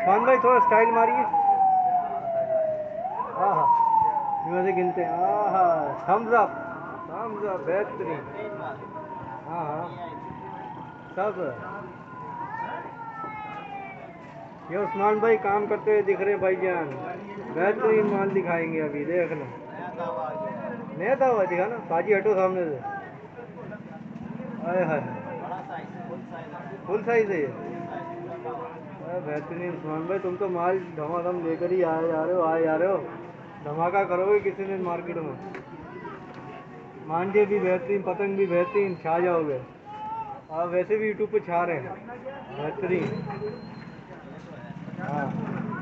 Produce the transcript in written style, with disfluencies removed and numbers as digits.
उस्मान भाई थोड़ा स्टाइल मारिए। हाँ, से गिनते हैं। थम्स अप, थम्स अप, बेहतरीन। हाँ हाँ, सब। ये उस्मान भाई काम करते हुए दिख रहे भाईजान, बेहतरीन माल दिखाएंगे अभी, देखना। नया दावा दिखा ना पाजी, हटो सामने से। आए हाय, फुल साइज है ये। बेहतरीन उस्मान भाई, तुम तो माल धमाधम लेकर ही आए जा रहे हो, आए जा रहे हो। धमाका करोगे किसी दिन मार्केट में। मांझे भी बेहतरीन, पतंग भी बेहतरीन, छा जाओगे। आप वैसे भी यूट्यूब पे छा रहे हैं, बेहतरीन। हाँ।